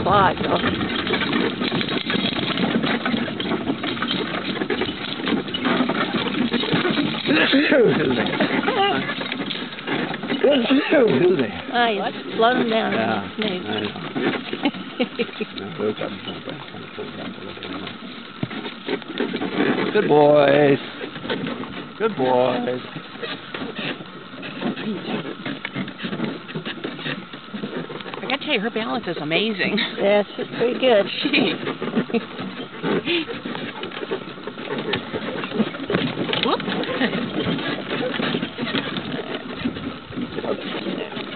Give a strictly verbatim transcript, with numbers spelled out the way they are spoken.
spot, so. Ah, you slowed him down. Yeah, Snake. I know. Good boys. Good boys. I gotta tell you, her balance is amazing. Yeah, she's pretty good. Whoop.